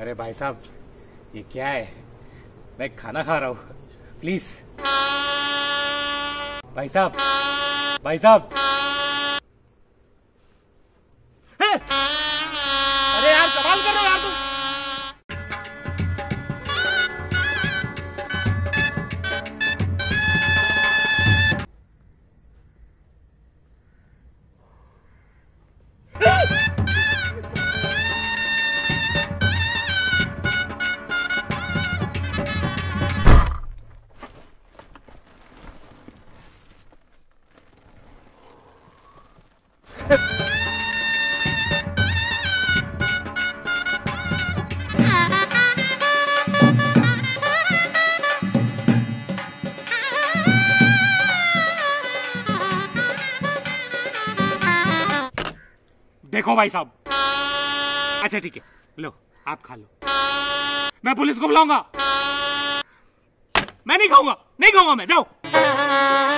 अरे भाई साहब, ये क्या है? मैं खाना खा रहा हूँ, प्लीज। भाई साहब, भाई साहब। अरे यार, कमाल कर रहे हो यार तुम। देखो भाई साहब, अच्छा ठीक है, लो आप खा लो, मैं पुलिस को बुलाऊंगा। मैं नहीं खाऊंगा, नहीं खाऊंगा मैं, जाओ।